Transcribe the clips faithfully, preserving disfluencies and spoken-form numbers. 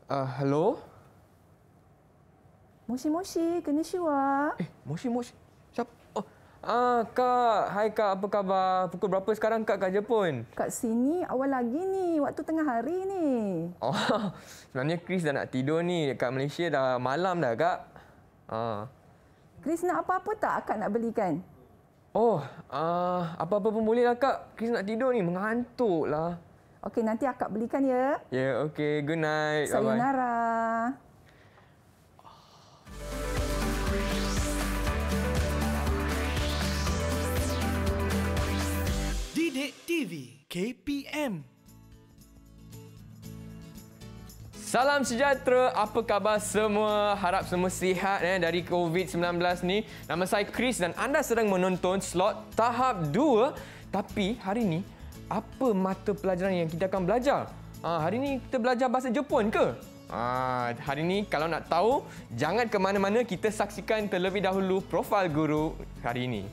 Uh, hello? Moshi-moshi, konnichiwa. Eh, moshi-moshi. Siapa? Oh, ah, Kak. Hai Kak, apa khabar? Pukul berapa sekarang Kak kat Jepun? Kat sini awal lagi ni, waktu tengah hari ni. Oh, sebenarnya Chris dah nak tidur ni. Dekat Malaysia dah malam dah Kak. Ah. Chris nak apa-apa tak akak nak belikan? Oh, ah, apa-apa pun boleh lah Kak. Chris nak tidur ni, mengantuk lah. Okey, nanti akak belikan ya. Ya, yeah, okey. Good night. Bye-bye. Sayonara. Didik T V K P M. Salam sejahtera, apa khabar semua? Harap semua sihat eh, dari COVID sembilan belas ni. Nama saya Chris dan anda sedang menonton slot tahap dua. Tapi hari ni, apa mata pelajaran yang kita akan belajar? Ah, hari ni kita belajar bahasa Jepun ke? Ah, hari ni kalau nak tahu, jangan ke mana-mana, kita saksikan terlebih dahulu profil guru hari ini.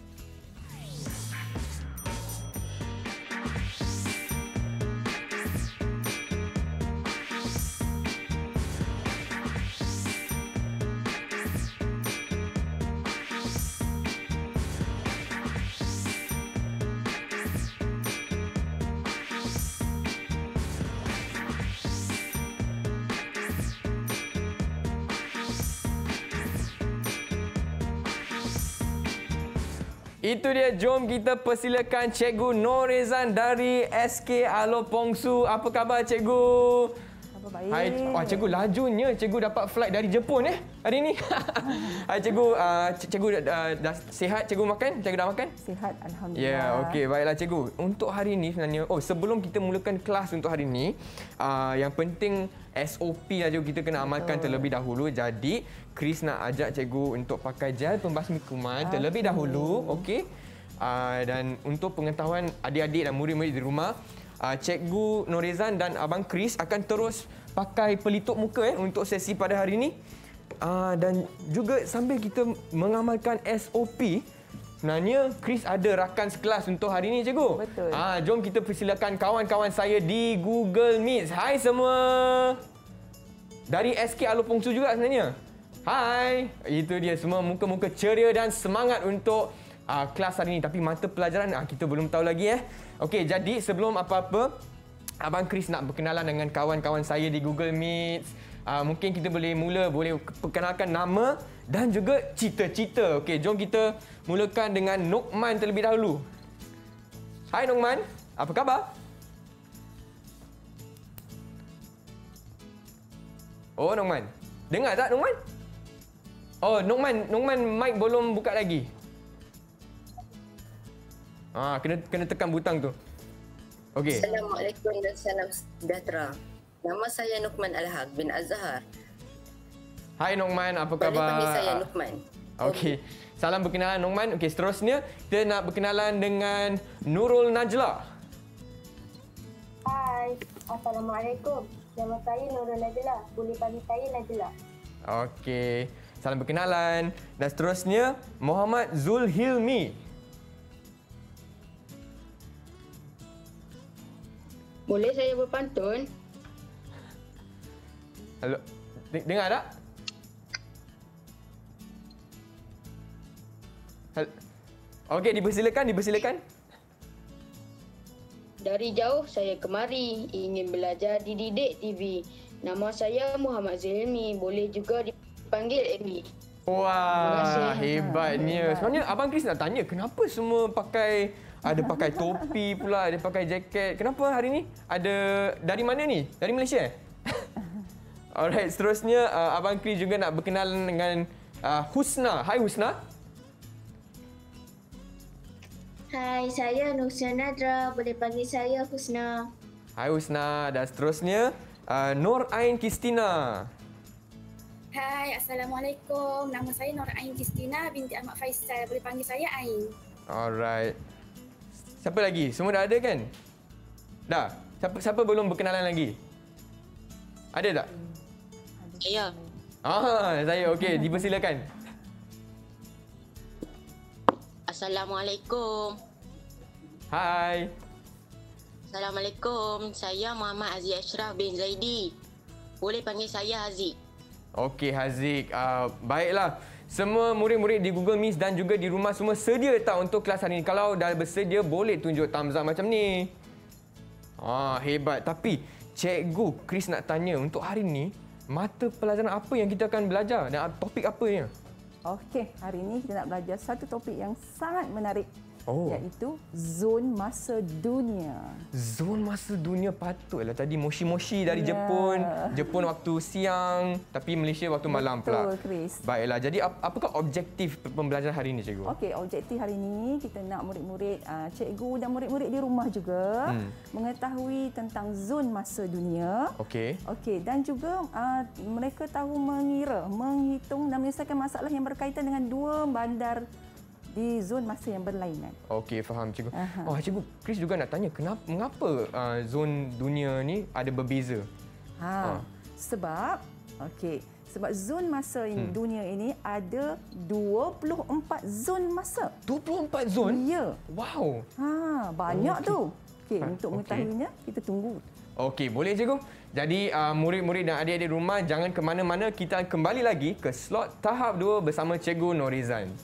Itu dia, jom kita persilakan Cikgu Norezan dari S K Alo Pongsu. Apa khabar Cikgu? Apa baik? Hai, wah Cikgu lajunya Cikgu dapat flight dari Jepun eh hari ni. Hai Cikgu, uh, Cikgu uh, dah sihat? Cikgu makan? Cikgu dah makan? Sihat, alhamdulillah. Ya, yeah, okey, baiklah Cikgu. Untuk hari ni sebenarnya, oh sebelum kita mulakan kelas untuk hari ni, uh, yang penting S O P aja kita kena amalkan Betul. terlebih dahulu. Jadi, Chris nak ajak Cikgu untuk pakai gel pembasmi kuman okay. terlebih dahulu, okey? Uh, dan untuk pengetahuan adik-adik dan murid-murid di rumah, uh, Cikgu Norezan dan Abang Chris akan terus pakai pelitup muka eh untuk sesi pada hari ini. Uh, dan juga sambil kita mengamalkan S O P, sebenarnya Chris ada rakan sekelas untuk hari ini Cikgu. Betul. Uh, jom kita persilakan kawan-kawan saya di Google Meet. Hai semua. Dari S K Alo Pongsu juga sebenarnya. Hai. Itu dia, semua muka-muka ceria dan semangat untuk uh, kelas hari ini. Tapi mata pelajaran uh, kita belum tahu lagi eh. Okey, jadi sebelum apa-apa, Abang Chris nak berkenalan dengan kawan-kawan saya di Google Meet. Uh, mungkin kita boleh mula, boleh perkenalkan nama dan juga cita-cita. Okey, jom kita mulakan dengan Nokman terlebih dahulu. Hai Nokman, apa khabar? Oh Nokman, dengar tak Nokman? Oh Nokman, Nokman mic belum buka lagi. Ah, kena kena tekan butang tu. Okey. Assalamualaikum dan salam sejahtera. Nama saya Nukman Al-Haq bin Azhar. Hai Nokman, apa Boleh khabar? panggil saya Nukman. Okey. Salam berkenalan Nokman. Okey, seterusnya kita nak berkenalan dengan Nurul Najla. Hai, Assalamualaikum. Nama saya Nurul Najla. Boleh panggil saya Najla. Okey. Salam berkenalan. Dan seterusnya Muhammad Zulhilmi. Boleh saya berpantun? Halo. Dengar tak? Hal Okey, dipersilakan, dipersilakan. Dari jauh saya kemari ingin belajar di Didik T V. Nama saya Muhammad Zulmi, boleh juga dipanggil Amy. Wah, hebatnya. Sebenarnya Abang Chris nak tanya, kenapa semua pakai, ada pakai topi pula, ada pakai jaket. Kenapa hari ni? Ada dari mana ni? Dari Malaysia? Alright, seterusnya uh, Abang Chris juga nak berkenalan dengan uh, Husna. Hai Husna. Hai, saya Nusya Nadra. Boleh panggil saya Husna. Hai Husna. Dan seterusnya uh, Nur Ain Kristina. Hai, Assalamualaikum. Nama saya Nur Ain Kristina binti Ahmad Faisal. Boleh panggil saya Ain. Alright. Siapa lagi? Semua dah ada kan? Dah? Siapa, siapa belum berkenalan lagi? Ada tak? Saya. Ah, saya. Okey, dipersilakan. Assalamualaikum. Hai. Assalamualaikum. Saya Muhammad Aziz Ashraf bin Zaidi. Boleh panggil saya Haziq. Okey Haziq, uh, baiklah. Semua murid-murid di Google Meet dan juga di rumah semua sedia tak untuk kelas hari ini? Kalau dah bersedia, boleh tunjuk thumbs up macam ni. Ah, hebat. Tapi Cikgu Chris nak tanya, untuk hari ini, mata pelajaran apa yang kita akan belajar dan topik apa ya? Okey, hari ini kita nak belajar satu topik yang sangat menarik. Oh. Iaitu zon masa dunia. Zon masa dunia patutlah. Tadi moshi-moshi dari Ya. Jepun. Jepun waktu siang, tapi Malaysia waktu malam pula. Betul, Chris. Baiklah. Jadi ap- apakah objektif pembelajaran hari ini, Cikgu? Okey, objektif hari ini kita nak murid-murid, uh, cikgu dan murid-murid di rumah juga Hmm. mengetahui tentang zon masa dunia. Okey. Okey, dan juga uh, mereka tahu mengira, menghitung dan menyelesaikan masalah yang berkaitan dengan dua bandar di zon masa yang berlainan. Okey, faham Cikgu. Aha. Oh, Cikgu Chris juga nak tanya, kenapa mengapa uh, zon dunia ni ada berbeza? Ha, Ah. sebab okey, sebab zon masa ini, Hmm. dunia ini ada dua puluh empat zon masa. dua puluh empat zon? Ya. Wow. Ha, banyak Okey. tu. Okey, Ha, untuk okey. mengetahuinya kita tunggu. Okey, boleh Cikgu. Jadi uh, murid-murid dan adik-adik rumah jangan ke mana-mana, kita kembali lagi ke slot tahap dua bersama Cikgu Norizan.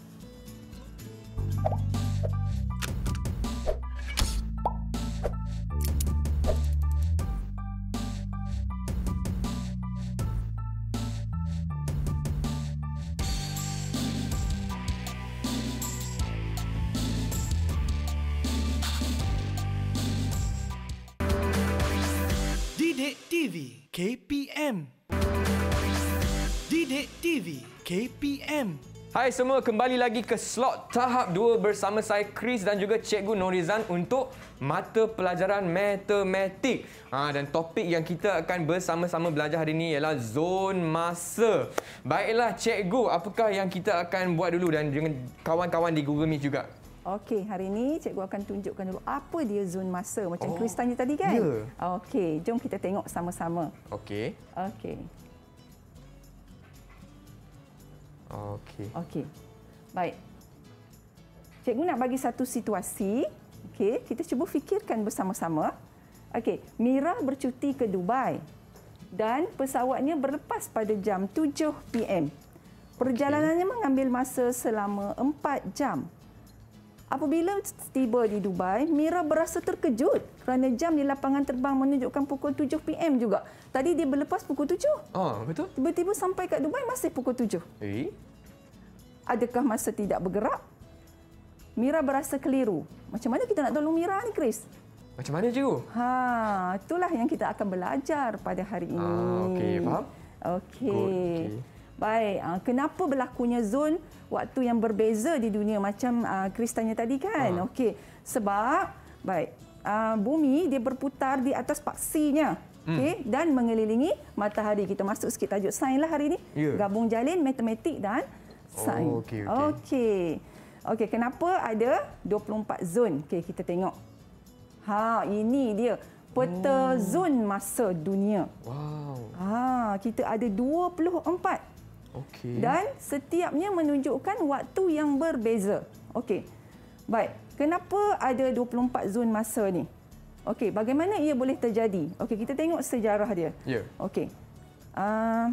Didik T V K P M. Didik T V K P M. Hai semua, kembali lagi ke slot tahap dua bersama saya Chris dan juga Cikgu Norizan untuk mata pelajaran matematik. Ha, dan topik yang kita akan bersama-sama belajar hari ini ialah zon masa. Baiklah Cikgu, apakah yang kita akan buat dulu dan dengan kawan-kawan di Google Meet juga? Okey, hari ini cikgu akan tunjukkan dulu apa dia zon masa macam Oh, Chris tanya tadi kan? ya. Okey, jom kita tengok sama-sama. Okey. Okey. Okey. Okey. Baik. Cikgu nak bagi satu situasi. Okey, kita cuba fikirkan bersama-sama. Okey, Mira bercuti ke Dubai dan pesawatnya berlepas pada jam tujuh P M. Perjalanannya mengambil masa selama empat jam. Apabila tiba di Dubai, Mira berasa terkejut kerana jam di lapangan terbang menunjukkan pukul tujuh P M juga. Tadi dia berlepas pukul tujuh. Ah, betul? Tiba-tiba sampai kat Dubai masih pukul tujuh. Eh? Adakah masa tidak bergerak? Mira berasa keliru. Macam mana kita nak tolong Mira ni, Chris? Macam mana Cikgu? Ha, itulah yang kita akan belajar pada hari ini. Ah, okey, faham. Okey. Good, okey. Baik, ah, kenapa berlakunya zon waktu yang berbeza di dunia macam ah, Chris tanya tadi kan? Ah. Okey. Sebab baik, ah, bumi dia berputar di atas paksinya. Hmm. Okey, dan mengelilingi matahari. Kita masuk sikit tajuk sains lah hari ini. Ya. Gabung jalin matematik dan sains. Oh, okey, okey. Okey. Okey, kenapa ada dua puluh empat zon? Okey, kita tengok. Ha, ini dia peta oh. zon masa dunia. Wow. Ha, kita ada dua puluh empat. Okey. Dan setiapnya menunjukkan waktu yang berbeza. Okey. Baik, kenapa ada dua puluh empat zon masa ni? Okey, bagaimana ia boleh terjadi? Okey, kita tengok sejarah dia. Ya. Okey. Uh,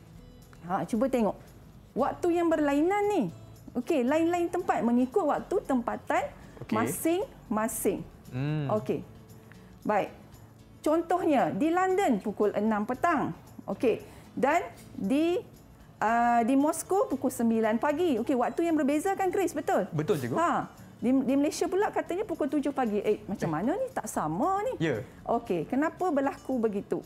ha, cuba tengok. Waktu yang berlainan ni. Okey, lain-lain tempat mengikut waktu tempatan Okey. masing-masing. Hmm. Okey. Baik. Contohnya di London pukul enam petang. Okey. Dan di uh, di Moskow pukul sembilan pagi. Okey, waktu yang berbeza kan Chris, betul? Betul Cikgu. Ha. Di, di Malaysia pula katanya pukul tujuh pagi. Eh, macam mana ni? Tak sama ni. Ya. Okey, kenapa berlaku begitu?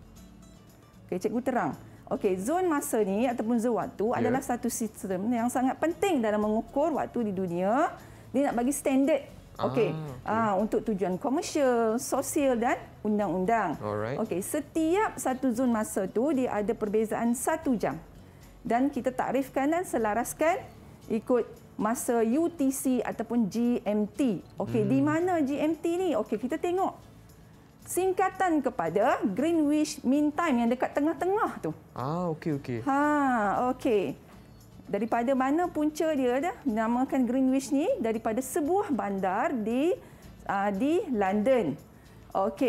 Okey, cikgu terang. Okey, zon masa ni ataupun zon waktu Ya. adalah satu sistem yang sangat penting dalam mengukur waktu di dunia. Dia nak bagi standard. Okey, Ah, ah, untuk tujuan komersial, sosial dan undang-undang. Alright. Okey, setiap satu zon masa tu dia ada perbezaan satu jam. Dan kita takrifkan dan selaraskan ikut masa U T C ataupun G M T. Okey, hmm. di mana G M T ni? Okey, kita tengok. Singkatan kepada Greenwich Mean Time yang dekat tengah-tengah tu. Ah, okey okey. Ha, okey. Daripada mana punca dia dah dinamakan Greenwich ni? Daripada sebuah bandar di uh, di London. Okey.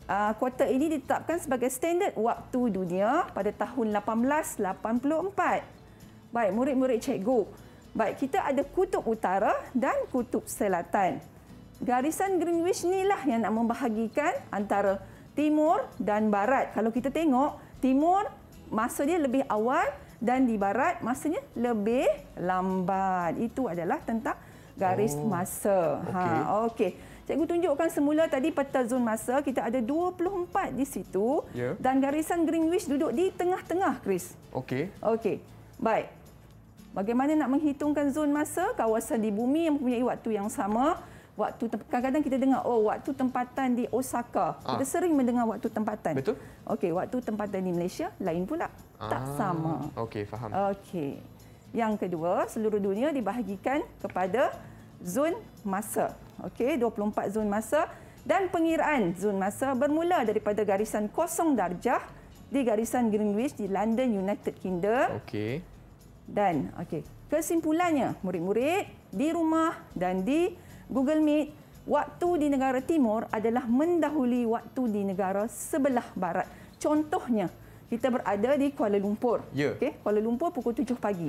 uh, kuarter ini ditetapkan sebagai standard waktu dunia pada tahun lapan belas lapan puluh empat. Baik, murid-murid cikgu. Baik, kita ada kutub utara dan kutub selatan. Garisan Greenwich inilah yang nak membahagikan antara timur dan barat. Kalau kita tengok, timur masa dia lebih awal dan di barat masanya lebih lambat. Itu adalah tentang garis oh, masa. Okey. Ha, okey. Cikgu tunjukkan semula tadi peta zon masa. Kita ada dua puluh empat di situ. Yeah. Dan garisan Greenwich duduk di tengah-tengah, Chris. Okey. Okey. Baik. Bagaimana nak menghitungkan zon masa? Kawasan di bumi yang mempunyai waktu yang sama. Waktu kadang-kadang kita dengar, oh, waktu tempatan di Osaka. Ah. Kita sering mendengar waktu tempatan. Betul. Okey, waktu tempatan di Malaysia lain pula. Ah. Tak sama. Okey, faham. Okey. Yang kedua, seluruh dunia dibahagikan kepada zon masa. Okey, dua puluh empat zon masa dan pengiraan zon masa bermula daripada garisan kosong darjah di garisan Greenwich di London, United Kingdom. Okey. Dan okey, kesimpulannya murid-murid di rumah dan di Google Meet, waktu di negara timur adalah mendahului waktu di negara sebelah barat. Contohnya, kita berada di Kuala Lumpur. Yeah. Okey, Kuala Lumpur pukul tujuh pagi.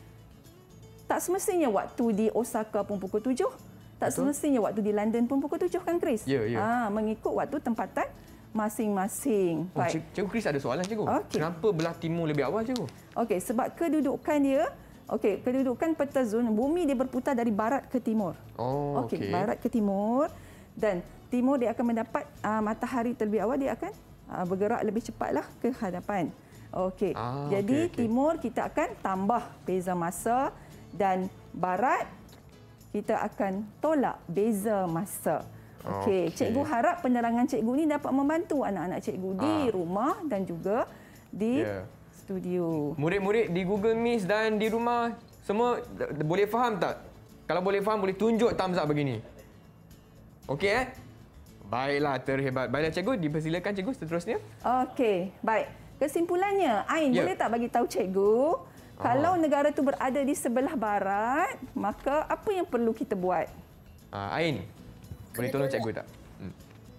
Tak semestinya waktu di Osaka pun pukul tujuh. Tak Betul. semestinya waktu di London pun pukul tujuh kan, Chris? Ya, ya. Ah, mengikut waktu tempatan masing-masing. Oh, cikgu Chris ada soalan, cikgu. Okay. Kenapa belah timur lebih awal, cikgu? Okey, sebab kedudukan dia, okey, kedudukan peta zon bumi dia berputar dari barat ke timur. Oh, okey. Okay. Barat ke timur dan timur dia akan mendapat uh, matahari terlebih awal, dia akan uh, bergerak lebih cepatlah ke hadapan. Okey. Ah, Jadi okay, okay. timur kita akan tambah beza masa dan barat kita akan tolak beza masa. Okey, okay. Cikgu harap penerangan cikgu ni dapat membantu anak-anak cikgu ah. di rumah dan juga di yeah. studio. Murid-murid di Google Meet dan di rumah semua boleh faham tak? Kalau boleh faham, boleh tunjuk thumbs up begini. Okey eh? Baiklah, terhebat. Baiklah cikgu, dipersilakan cikgu seterusnya. Okey, baik. Kesimpulannya, Ain yeah. boleh tak bagi tahu cikgu, ah. kalau negara tu berada di sebelah barat, maka apa yang perlu kita buat? Ah, Ain, boleh tolong cikgu tak? Hmm.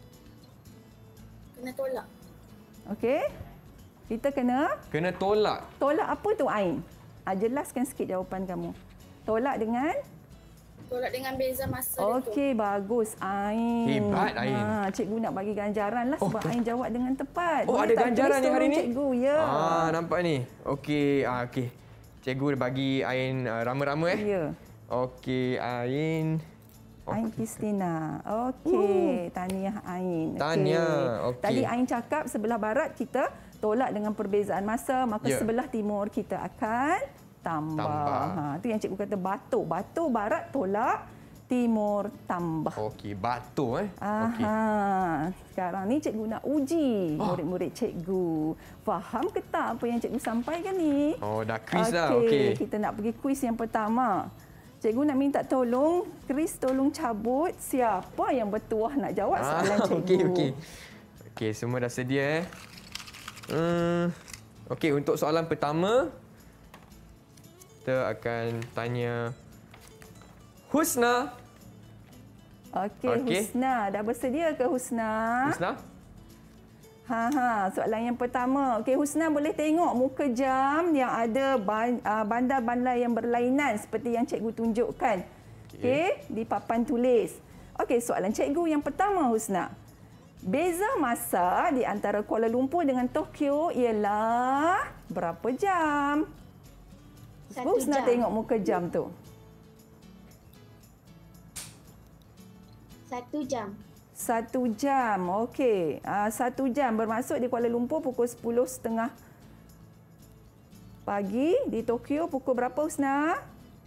Kena tolak. Okey. Kita kena? Kena tolak. Tolak apa tu, Ain? Ah, jelaskan sikit jawapan kamu. Tolak dengan? Tolak dengan beza masa. Okey, bagus, Ain. Hebat, Ain. Ha, cikgu nak bagi ganjaran lah sebab oh, Ain jawab dengan tepat. Oh, boleh ada ganjaran ni hari ni? Cikgu, ya. Ah, nampak ni. Okey, ah, okey. Cikgu bagi Ain uh, rama-rama eh. Ya. Okey, Ain. Ain Kristina. Okey, uh. tahniah Ain. Tahniah. Okey. Tadi Ain cakap sebelah barat kita tolak dengan perbezaan masa, maka yeah. sebelah timur kita akan tambah. tambah. Ha, itu yang cikgu kata batu. Batu barat tolak, timur tambah. Okey, batu eh. Aha. Okey. Sekarang ni cikgu nak uji oh. murid-murid cikgu. Faham ke tak apa yang cikgu sampaikan ni? Oh, dah kuis dah. Okey, kita nak pergi kuis yang pertama. Cikgu nak minta tolong, Chris tolong cabut siapa yang bertuah nak jawab soalan ah, cikgu. Okey, okey. Okey, semua dah sedia eh. Hmm. Okey, untuk soalan pertama kita akan tanya Husna. Okey, okay. Husna. Dah bersedia ke Husna? Husna? Ha ha, soalan yang pertama. Okey, Husna boleh tengok muka jam yang ada bandar-bandar yang berlainan seperti yang cikgu tunjukkan. Okey, okay, di papan tulis. Okey, soalan cikgu yang pertama, Husna. Beza masa di antara Kuala Lumpur dengan Tokyo ialah berapa jam? Satu Husna jam. Tengok muka jam tu. Satu jam. Satu jam, okey. Uh, satu jam bermaksud di Kuala Lumpur pukul sepuluh tiga puluh pagi. Di Tokyo pukul berapa, Husna?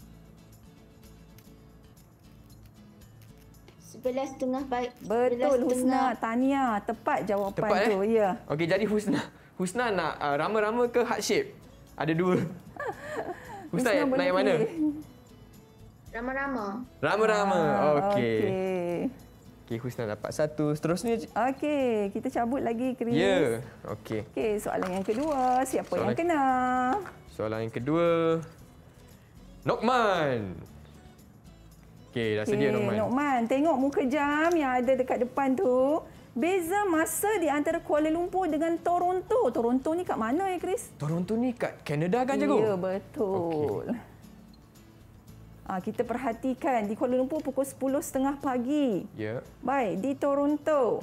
Sebelas setengah pagi. Betul, Husna. Tahniah. Tepat jawapan Tepat, tu. Eh? Ya. Okey, jadi Husna. Husna nak uh, rama-rama ke heart shape? Ada dua. Husna, Husna nak yang mana? Rama-rama. Rama-rama. Ah, okey. Okey. Okey, Husna dapat satu. Seterusnya. Okey, kita cabut lagi, Chris. Ya. Yeah. Okey. Okey, soalan yang kedua. Siapa soalan, yang kena? Soalan yang kedua. Nokman. Okey, dah sedia Nokman. Nokman, tengok muka jam yang ada dekat depan tu. Beza masa di antara Kuala Lumpur dengan Toronto. Toronto ni kat mana ya, Chris? Toronto ni kat Kanada kan, Cikgu? Ya, betul. Okay. Ha, kita perhatikan di Kuala Lumpur pukul sepuluh tiga puluh pagi. Ya. Baik, di Toronto.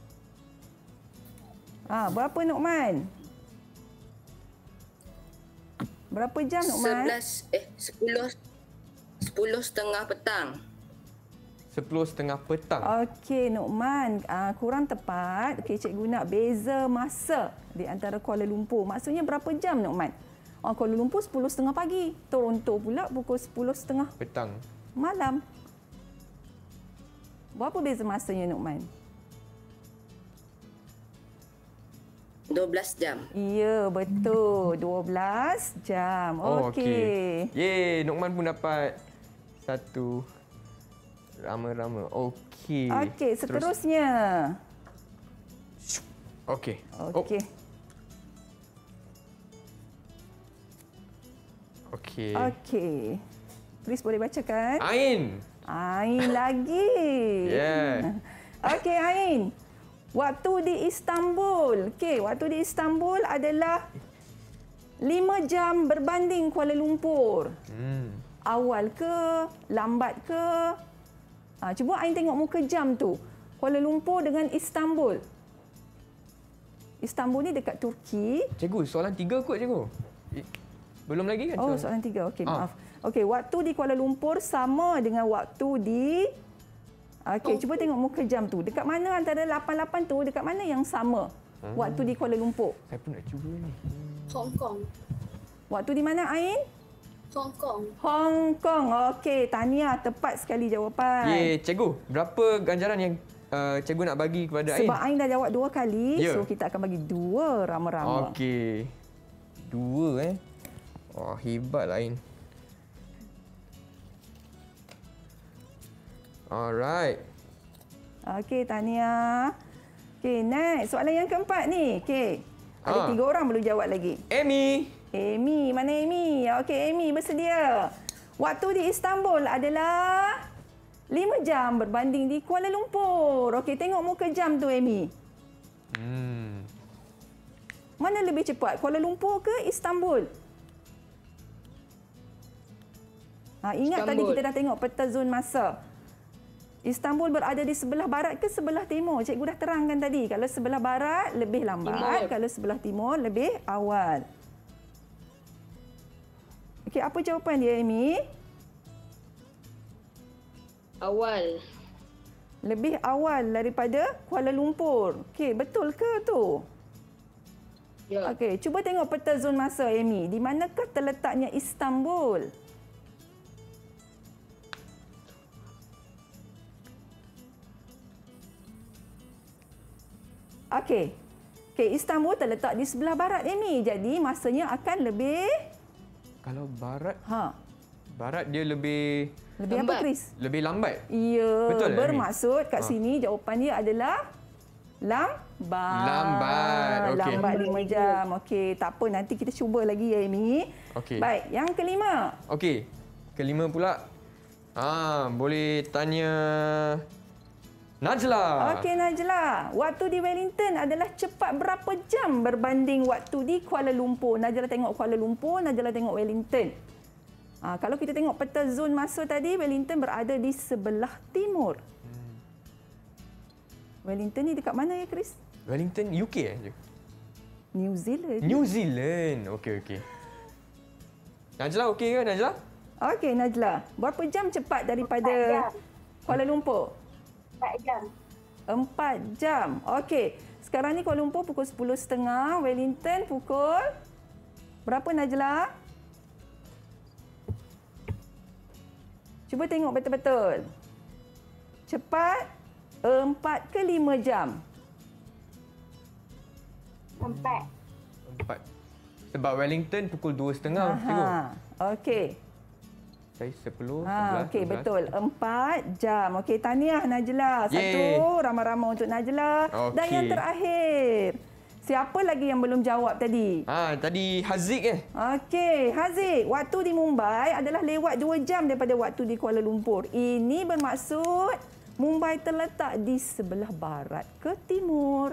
Ha, berapa Nokman? Berapa jam Nokman? Sebelas, eh, sepuluh, sepuluh setengah petang. Sepuluh setengah petang. Okey, Nokman, uh, kurang tepat. Okey, cikgu nak beza masa di antara Kuala Lumpur. Maksudnya berapa jam, Nokman? Oh, Kuala Lumpur sepuluh tiga puluh pagi. Toronto pula pukul sepuluh tiga puluh Petang. malam. Berapa beza masanya, Nokman? dua belas jam. Ya, betul. dua belas jam. Oh, Okey. okey. Yeay, Nokman pun dapat satu rama-rama. Okey. Okey, seterusnya. Okey. Okey. Okey. Okey. Chris boleh bacakan? Ain. Ain lagi. Yeah. Okey, Ain. Waktu di Istanbul. Okey, waktu di Istanbul adalah lima jam berbanding Kuala Lumpur. Hmm. Awal ke, lambat ke? Ha, cuba Ain tengok muka jam tu. Kuala Lumpur dengan Istanbul. Istanbul ni dekat Turki. Cikgu, soalan tiga kot, Cikgu. Belum lagi kan? Oh, soalan tiga. Okey, Ah. maaf. Okey, waktu di Kuala Lumpur sama dengan waktu di... Okey, oh. Cuba tengok muka jam tu. Dekat mana antara lapan lapan tu, dekat mana yang sama hmm. waktu di Kuala Lumpur? Saya pun nak cuba ni. Hong Kong. Waktu di mana, Ain? Hong Kong. Hong Kong. Okey, tahniah. Tepat sekali jawapan. Ye, Cikgu. Berapa ganjaran yang uh, Cikgu nak bagi kepada Ain? Sebab Ain dah jawab dua kali, yeah. so kita akan bagi dua rama-rama. Okey. Dua eh. Wah, hebatlah Ain. Alright. Okey, tahniah. Okey, next. Soalan yang keempat ni. Okey. Ada Ah. tiga orang belum jawab lagi. Amy. Amy, mana Amy? Okey, Amy bersedia. Waktu di Istanbul adalah lima jam berbanding di Kuala Lumpur. Okey, tengok muka jam tu, Amy. Hmm. Mana lebih cepat, Kuala Lumpur ke Istanbul? Ha, ingat Istanbul. tadi kita dah tengok peta zon masa. Istanbul berada di sebelah barat ke sebelah timur? Cikgu dah terangkan tadi. Kalau sebelah barat, lebih lambat. Timur. Kalau sebelah timur, lebih awal. Okey, apa jawapan dia, Amy? Awal. Lebih awal daripada Kuala Lumpur. Okey, betul ke tu? Ya. Okey, cuba tengok peta zon masa, Amy. Di manakah terletaknya Istanbul? Okey. Okey, Istanbul terletak di sebelah barat, Amy. Jadi masanya akan lebih... Kalau barat, Ha, barat dia lebih lebih Lambat. apa, Chris? lebih lambat. Ya, Betul, Amy? bermaksud kat Ha. sini jawapan dia adalah lambat. Lambat, okey. Lambat lima jam. Okey, tak apa, nanti kita cuba lagi ya, Amy. Okey. Baik, yang kelima. Okey. Kelima pula. Ah, boleh tanya Najla. Okey, Najla. Waktu di Wellington adalah cepat berapa jam berbanding waktu di Kuala Lumpur? Najla tengok Kuala Lumpur, Najla tengok Wellington. Ha, kalau kita tengok peta zon masa tadi, Wellington berada di sebelah timur. Hmm. Wellington ni dekat mana ya, Chris? Wellington U K eh? New Zealand. New Zealand. Okey, okey. Najla okey ke Najla? Okey, Najla. Berapa jam cepat daripada Empat jam. Kuala Lumpur? empat jam. Empat jam. Okey. Sekarang ni Kuala Lumpur pukul sepuluh tiga puluh. Wellington pukul berapa, Najla? Cuba tengok betul-betul. Cepat empat ke lima jam? Empat. Empat. Sebab Wellington pukul dua setengah, cikgu. Aha. Okey. Saya sepuluh, Ha, sebelas, okey, dua belas. betul. Empat jam. Okey, tahniah Najla. Satu Yeay. ramai-ramai untuk Najla. Dan Okey. yang terakhir. Siapa lagi yang belum jawab tadi? Ah, tadi Haziq eh? Okey, Haziq. Waktu di Mumbai adalah lewat dua jam daripada waktu di Kuala Lumpur. Ini bermaksud Mumbai terletak di sebelah barat ke timur?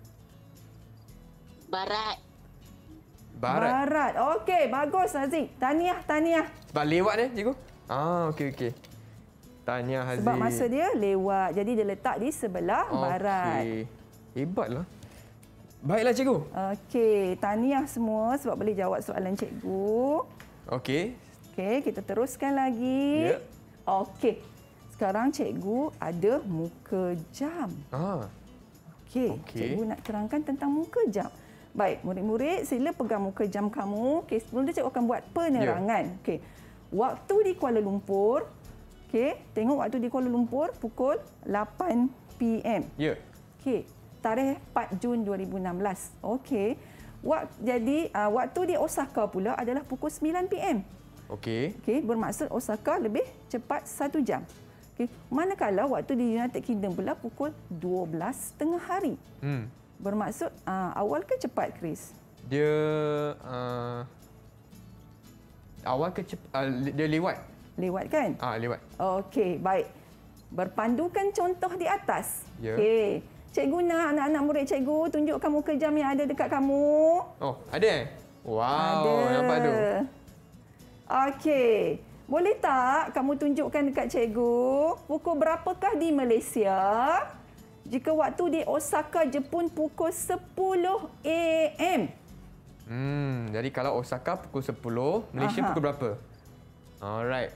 Barat. Barat. Barat. Okey, bagus Haziq. Tahniah, tahniah. Sebab lewat dia, cikgu? Ah, okey, okey. Tahniah Haziq. Sebab masa dia lewat. Jadi dia letak di sebelah Okey. barat. Hebatlah. Baiklah, cikgu. Okey, tahniah semua sebab boleh jawab soalan cikgu. Okey. Okey, kita teruskan lagi. Ya. Okey. Sekarang cikgu ada muka jam. Ah, Okey, Okey. cikgu nak terangkan tentang muka jam. Baik, murid-murid sila pegang muka jam kamu. Okey, sebelum tu cikgu akan buat penerangan. Ya. Okey. Waktu di Kuala Lumpur. Okey, tengok waktu di Kuala Lumpur pukul lapan P M. ya. Okey, tarikh empat Jun dua ribu enam belas. Okey. Wak, jadi uh, waktu di Osaka pula adalah pukul sembilan P M. Okey. Okey, bermaksud Osaka lebih cepat satu jam. Okey, manakala waktu di United Kingdom pula pukul dua belas tengah hari. Hmm. Bermaksud uh, awal ke cepat, Chris? Dia uh, awal ke cep, uh, dia lewat. Lewat kan? Ah, lewat. Okey, baik. Berpandukan contoh di atas. Ya. Okey. Cikgu nak anak-anak murid cikgu tunjukkan muka jam yang ada dekat kamu. Oh, ada eh? Wow, ada. nampak tu. Okey. Boleh tak kamu tunjukkan dekat cikgu pukul berapakah di Malaysia jika waktu di Osaka, Jepun pukul sepuluh A M? Hmm, jadi kalau Osaka pukul sepuluh, Malaysia Aha. pukul berapa? Alright.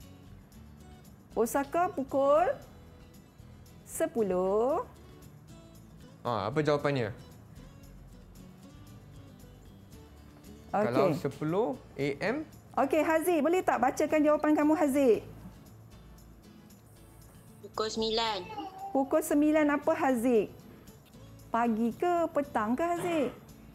Osaka pukul sepuluh. Ah, apa jawapannya? Okey. Kalau sepuluh A M, Okey, Haziq, boleh tak bacakan jawapan kamu, Haziq? Pukul sembilan. Pukul sembilan apa, Haziq? Pagi ke petang ke, Haziq?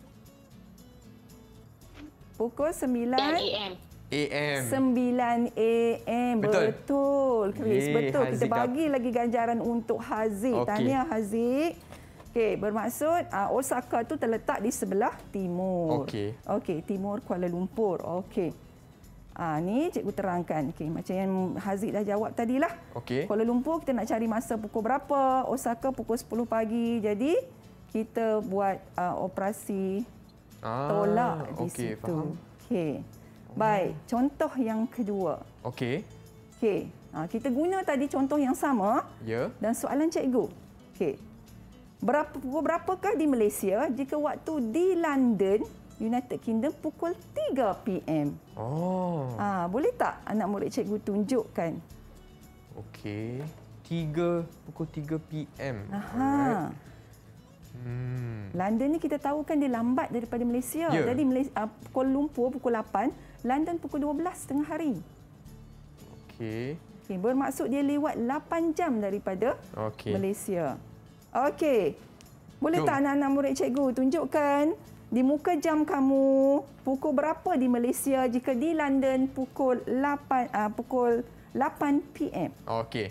Pukul sembilan A M. A M. sembilan A M. Betul. Betul, Chris. Yeay, Betul. Kita Haziq dah- bagi lagi ganjaran untuk Haziq. Okey. Tahniah, Haziq. Okey, bermaksud uh, Osaka tu terletak di sebelah timur. Okey. Okey, timur Kuala Lumpur. Okey. Ah, ni cikgu terangkan. Okey, macam yang Haziq dah jawab tadilah. Okey. Kuala Lumpur kita nak cari masa pukul berapa, Osaka pukul sepuluh pagi. Jadi kita buat uh, operasi Ah, tolak di okey, situ. faham. Okey. Baik, contoh yang kedua. Okey. Okey. Ha, kita guna tadi contoh yang sama Ya. dan soalan cikgu. Okey. Berapa pukul berapakah di Malaysia jika waktu di London, United Kingdom pukul tiga P M? Oh. Ah, boleh tak anak murid cikgu tunjukkan? Okey. tiga pukul tiga P M. Aha. Hmm. London ni kita tahu kan dia lambat daripada Malaysia. Ya. Jadi Malaysia, uh, Kuala Lumpur pukul lapan, London pukul dua belas tengah hari. Okey. Okay, bermaksud dia lewat lapan jam daripada Okey. Malaysia. Okey. Boleh Jom. tak anak-anak murid cikgu tunjukkan di muka jam kamu pukul berapa di Malaysia jika di London pukul lapan uh, pukul lapan P M? Okey.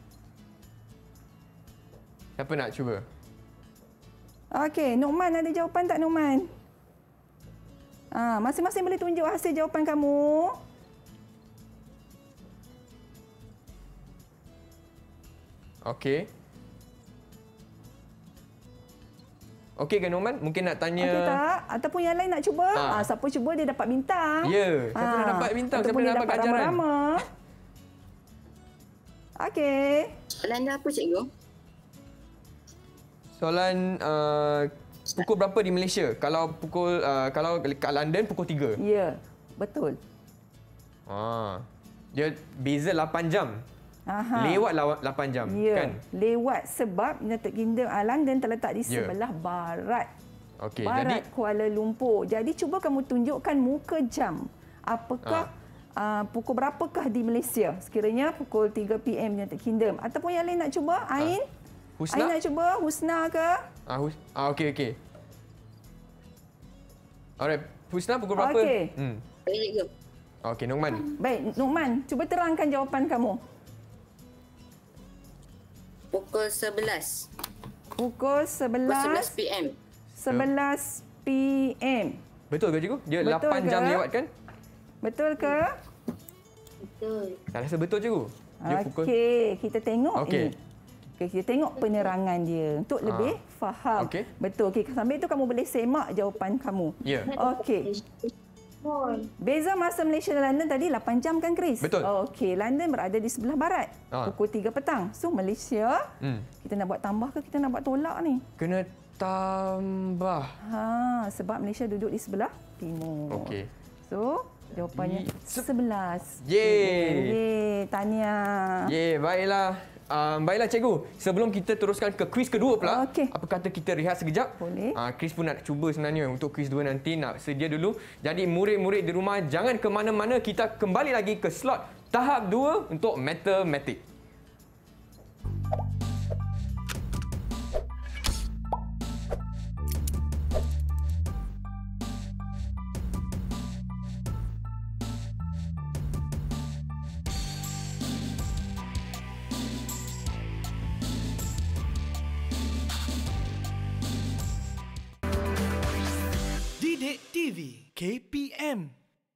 Siapa nak cuba? Okey, Nukman ada jawapan tak, Nukman? Ah, masing-masing boleh tunjuk hasil jawapan kamu. Okey. Okey ke Norman? Mungkin nak tanya. Okey tak? Ataupun yang lain nak cuba? Ha. Ah, siapa cuba dia dapat bintang. Ya, siapa nak dapat bintang, siapa Ataupun nak dia dapat ganjaran. rama-rama. Okey. Soalan dia apa, cikgu? Soalan uh, pukul berapa di Malaysia? Kalau pukul uh, kalau kat London pukul tiga. Ya, betul. Ah. Dia beza lapan jam. Aha. Lewat lawa- lapan jam, Ya, kan? lewat sebab United Kingdom uh, London terletak di Ya. sebelah barat. Okey, barat jadi Kuala Lumpur. Jadi cuba kamu tunjukkan muka jam. Apakah uh, pukul berapakah di Malaysia? Sekiranya pukul tiga P M United Kingdom. Ataupun yang lain nak cuba? Ain? Husna? Ain nak cuba? Husna ke? Ah, hus- ah okey okey. Alright, Husna pukul berapa? Okey. Hmm. Baik, cikgu. Okey, Nokman. Baik, Nukman, cuba terangkan jawapan kamu. Pukul sebelas. Pukul Pukul sebelas sebelas P M. sebelas P M. Betul ke cikgu? Dia Betul lapan ke? jam lewat kan? Betul ke? Betul. Tak rasa betul cikgu. Dia pukul Okey, kita tengok Okey. ini. Okay, kita tengok penerangan dia untuk Ah. lebih faham. Okey. Betul. Okay, sambil itu kamu boleh semak jawapan kamu. Ya. Okey. Beza masa Malaysia dan London tadi lapan jam kan, Chris? Betul. Okey, London berada di sebelah barat. Ah. Pukul tiga petang. So, Malaysia, Hmm. kita nak buat tambah ke kita nak buat tolak ni? Kena tambah. Ha, sebab Malaysia duduk di sebelah timur. Okey. So, jawapannya Di- sebelas. Yeay. Yeay, tahniah. Ye, baiklah. Um, baiklah cikgu, sebelum kita teruskan ke kuis kedua pula, Okey. apa kata kita rehat sekejap? Boleh. Uh, Chris pun nak cuba sebenarnya untuk kuis dua nanti, nak sedia dulu. Jadi murid-murid di rumah jangan ke mana-mana, kita kembali lagi ke slot tahap dua untuk matematik. Didik T V K P M.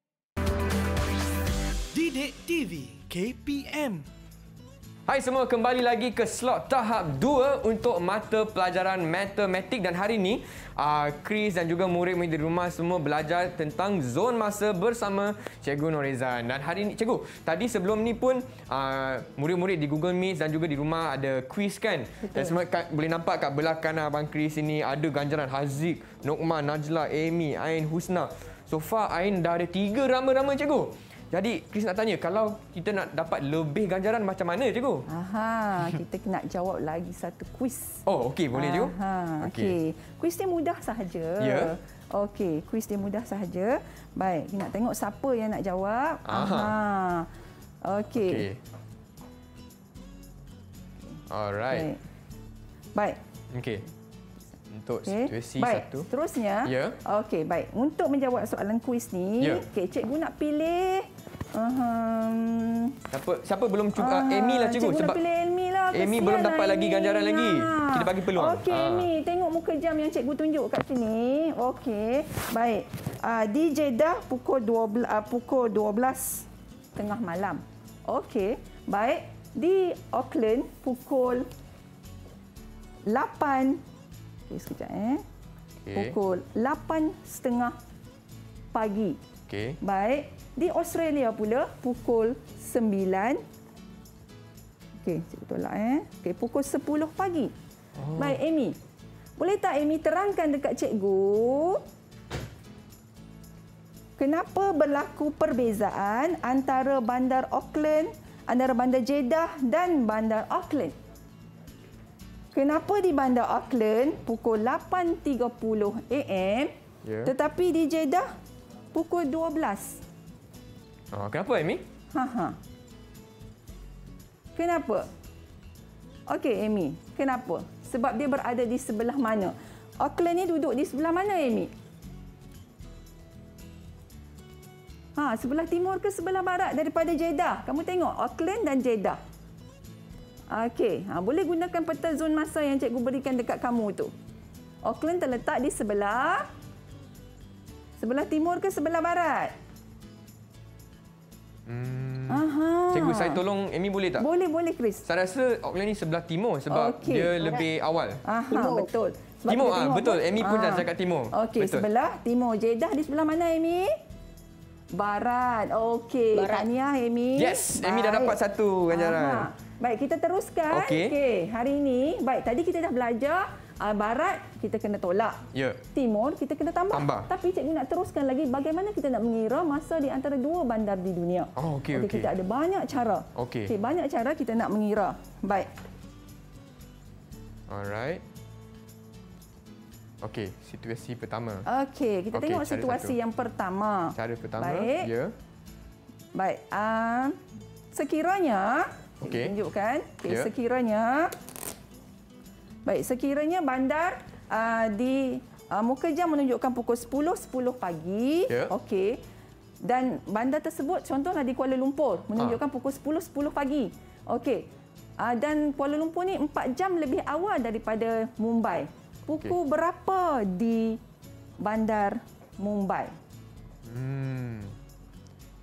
Didik T V K P M. Hai semua, kembali lagi ke slot tahap dua untuk mata pelajaran matematik, dan hari ini uh, Chris dan juga murid-murid di rumah semua belajar tentang zon masa bersama Cikgu Norizan. Dan hari ini, Cikgu, tadi sebelum ni pun uh, murid-murid di Google Meet dan juga di rumah ada quiz kan? Betul. Dan semua kat, boleh nampak kat belah kanan Abang Chris ini ada ganjaran Haziq, Nokman, Najla, Amy, Ain, Husna. So far Ain dah ada tiga rama-rama, Cikgu. Jadi, Chris nak tanya, kalau kita nak dapat lebih ganjaran macam mana, Cikgu? Aha, kita nak jawab lagi satu kuis. Oh, okey. Boleh, Cikgu? Aha, okey. Okay. Kuis dia mudah sahaja. Ya. Okey, kuis dia mudah sahaja. Baik, kita nak tengok siapa yang nak jawab. Aha. Aha. Okey. Okey. Alright. Baik. Okey. Untuk Okey. situasi Baik, satu. seterusnya. Ya. Okey, baik. Untuk menjawab soalan kuis ni, Ya. okey, cikgu nak pilih um, Siapa siapa belum cuba? Uh, Amy lah, Cikgu. Cikgu Sebab nak pilih Amy lah. Amy Kesian belum lah dapat lagi Amy. ganjaran lagi. Ha. Kita bagi peluang. Okey, Ah. Amy. Tengok muka jam yang cikgu tunjuk kat sini. Okey. Baik. Uh, di Jeddah pukul dua belas, uh, pukul dua belas tengah malam. Okey. Baik. Di Auckland pukul lapan. Okey, sekejap eh. Okey. Pukul lapan setengah pagi. Okey. Baik. Di Australia pula pukul sembilan. Okey, cikgu tolak eh. Okey, pukul sepuluh pagi. Oh. Baik, Amy. Boleh tak Amy terangkan dekat cikgu kenapa berlaku perbezaan antara bandar Auckland, antara bandar Jeddah dan bandar Auckland? Kenapa di bandar Auckland pukul lapan tiga puluh A M Ya. tetapi di Jeddah pukul dua belas? Oh, kenapa, Amy? Ha ha. Kenapa? Okey, Amy. Kenapa? Sebab dia berada di sebelah mana? Auckland ni duduk di sebelah mana, Amy? Ha, sebelah timur ke sebelah barat daripada Jeddah? Kamu tengok Auckland dan Jeddah. Okey, ha, boleh gunakan peta zon masa yang cikgu berikan dekat kamu tu. Auckland terletak di sebelah sebelah timur ke sebelah barat? Hmm. Aha. Cikgu, saya tolong Amy boleh tak? Boleh, boleh, Chris. Saya rasa Auckland ni sebelah timur sebab Okey. dia lebih awal. Aha, Timur. betul. Sebab Timur, kita ah, tengok betul. pun- Amy pun dah Ah. cakap timur. Okey, Betul. sebelah timur. Jeddah di sebelah mana, Amy? Barat. Okey. Barat. Tahniah, Amy. Yes, Amy dah Baik. dapat satu ganjaran. Aha. Baik, kita teruskan. Okey. Okey, hari ini, baik, tadi kita dah belajar uh, barat kita kena tolak. Ya. Timur kita kena tambah. Tambah. Tapi cikgu nak teruskan lagi bagaimana kita nak mengira masa di antara dua bandar di dunia. Oh, okey, okey. Kita ada banyak cara. Okey. Okey, banyak cara kita nak mengira. Baik. Alright. Okey, situasi pertama. Okey, kita Okey, tengok cara situasi satu. yang pertama. Cara pertama, Baik. ya. Baik, uh, sekiranya, Okey. kita tunjukkan, okay, Ya. sekiranya, baik, sekiranya bandar uh, di uh, muka jam menunjukkan pukul sepuluh sepuluh pagi, Ya. okey, dan bandar tersebut contohlah di Kuala Lumpur menunjukkan Ha. pukul sepuluh sepuluh pagi, okey, uh, dan Kuala Lumpur ni empat jam lebih awal daripada Mumbai. Pukul Okey. berapa di bandar Mumbai? Hmm.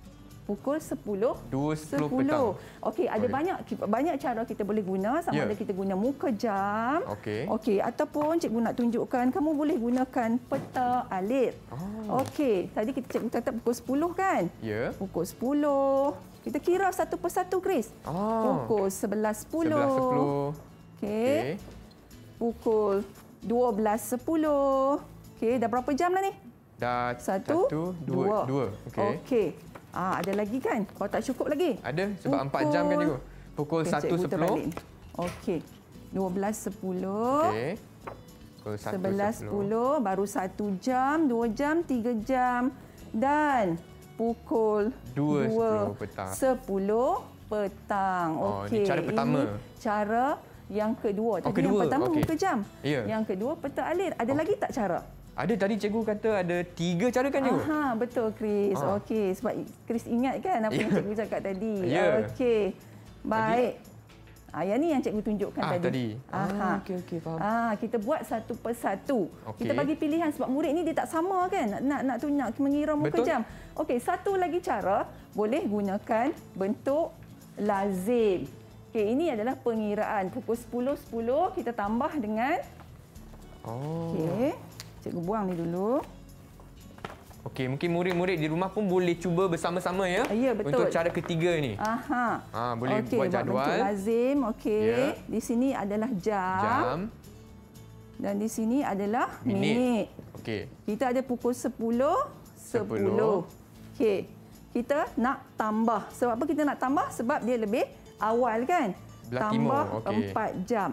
pukul sepuluh. dua sepuluh petang. Okey, ada Okey. banyak banyak cara kita boleh guna. Sama Ya. ada kita guna muka jam. Okey. Okey, ataupun cikgu nak tunjukkan kamu boleh gunakan peta alir. Oh. Okey, tadi kita cikgu kata pukul sepuluh kan? Ya. Pukul sepuluh. Kita kira satu persatu, Chris. Oh. Pukul sebelas sepuluh. sebelas sepuluh. Okey. Okay. Pukul dua belas sepuluh. Okey, dah berapa jam dah ni? Dah Satu, satu dua. dua. dua. Okey. Okey. Ah, ada lagi kan? Kalau tak cukup lagi? Ada sebab empat jam kan cikgu. Pukul Okey, satu cikgu sepuluh. terbalik. Okey. dua belas sepuluh. Okey. Pukul satu sebelas sepuluh. Baru satu jam, dua jam, tiga jam. Dan pukul dua dua petang. sepuluh petang. Oh, Okey. ni cara pertama. Ini cara yang kedua. Tadi Oh, kedua. yang pertama Okey. muka jam. Ya. Yang kedua peta alir. Ada Oh. lagi tak cara? Ada tadi cikgu kata ada tiga cara kan cikgu? Aha, betul Chris. Ah. Okey, sebab Chris ingat kan apa yang Ya. cikgu cakap tadi. Ya. Okey. Baik. Ah, yang ni yang cikgu tunjukkan Ah, tadi. tadi. Aha. Ah, okey, okey, faham. Ah, kita buat satu persatu. Okey. Kita bagi pilihan sebab murid ni dia tak sama kan. Nak nak nak tu nak mengira muka Betul. jam. Okey, satu lagi cara boleh gunakan bentuk lazim. Okey, ini adalah pengiraan pukul sepuluh sepuluh kita tambah dengan Oh. okey. Cikgu buang ni dulu. Okey, mungkin murid-murid di rumah pun boleh cuba bersama-sama ya. Ya, betul. Untuk cara ketiga ni. Aha. Ah, boleh Okey, buat jadual. Bentuk lazim. Okey. Ya. Di sini adalah jam. Jam, Dan di sini adalah minit. minit. Okey. Kita ada pukul sepuluh. Sepuluh. Sepuluh. Okey. Kita nak tambah. Sebab apa kita nak tambah? Sebab dia lebih awal kan? Belah tambah timur, okey. empat jam.